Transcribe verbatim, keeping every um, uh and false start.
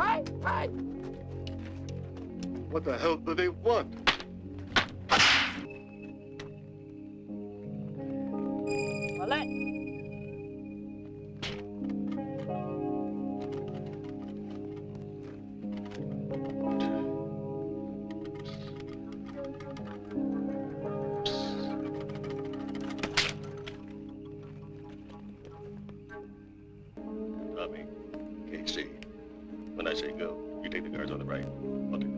Hey, hey! What the hell do they want? Olé! Tommy, K C, when I say go, you take the guards on the right. I'll take